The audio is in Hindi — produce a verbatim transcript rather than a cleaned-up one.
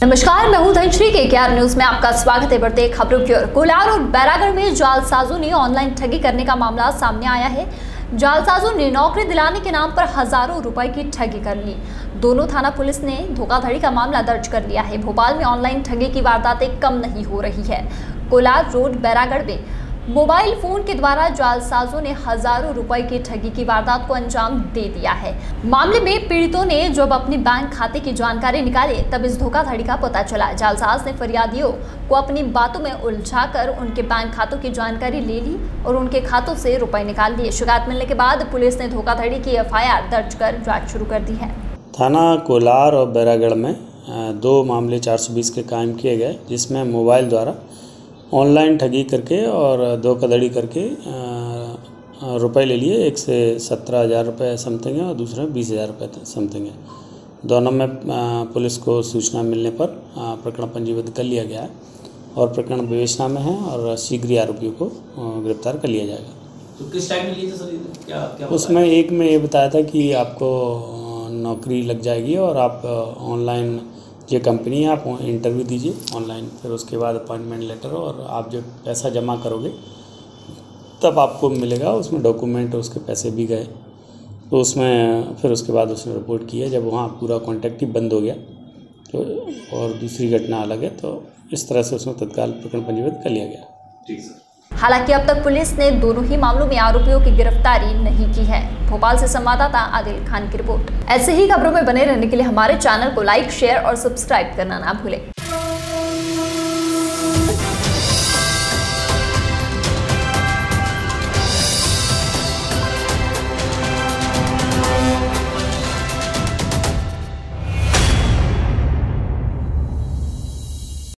नमस्कार, मैं हूं धनश्री के के आर न्यूज में आपका स्वागत है। बढ़ते खबरों की ओर। कोलार और बैरागढ़ में जालसाजों ने ऑनलाइन ठगी करने का मामला सामने आया है। जालसाजों ने नौकरी दिलाने के नाम पर हजारों रुपए की ठगी कर ली। दोनों थाना पुलिस ने धोखाधड़ी का मामला दर्ज कर लिया है। भोपाल में ऑनलाइन ठगी की वारदातें कम नहीं हो रही है। कोलार रोड बैरागढ़ में मोबाइल फोन के द्वारा जालसाजों ने हजारों रुपए की ठगी की वारदात को अंजाम दे दिया है। मामले में पीड़ितों ने जब अपनी बैंक खाते की जानकारी निकाली तब इस धोखाधड़ी का पता चला। जालसाज ने फरियादियों को अपनी बातों में उलझाकर उनके बैंक खातों की जानकारी ले ली और उनके खातों से रुपए निकाल लिए। शिकायत मिलने के बाद पुलिस ने धोखाधड़ी की एफ आई आर दर्ज कर जाँच शुरू कर दी है। थाना कोलार और बैरागढ़ में दो मामले चार सौ बीस के कायम किए गए, जिसमें मोबाइल द्वारा ऑनलाइन ठगी करके और धोखाधड़ी करके रुपए ले लिए। एक से सत्रह हज़ार रुपये समथिंग है और दूसरे बीस हज़ार रुपये समथिंग है। दोनों में पुलिस को सूचना मिलने पर प्रकरण पंजीबद्ध कर लिया गया है और प्रकरण विवेचना में है और शीघ्र ही आरोपियों को गिरफ्तार कर लिया जाएगा। तो किस टाइम में लिए थे सर? क्या क्या उसमें एक में ये बताया था कि आपको नौकरी लग जाएगी और आप ऑनलाइन, ये कंपनी है, आप इंटरव्यू दीजिए ऑनलाइन, फिर उसके बाद अपॉइंटमेंट लेटर और आप जब पैसा जमा करोगे तब आपको मिलेगा। उसमें डॉक्यूमेंट उसके पैसे भी गए, तो उसमें फिर उसके बाद उसने रिपोर्ट की है। जब वहाँ पूरा कॉन्टैक्ट ही बंद हो गया तो और दूसरी घटना अलग है, तो इस तरह से उसमें तत्काल प्रकरण पंजीबद्ध कर लिया गया। ठीक सर। हालांकि अब तक पुलिस ने दोनों ही मामलों में आरोपियों की गिरफ्तारी नहीं की है। भोपाल से संवाददाता आदिल खान की रिपोर्ट। ऐसे ही खबरों में बने रहने के लिए हमारे चैनल को लाइक, शेयर और सब्सक्राइब करना ना भूलें।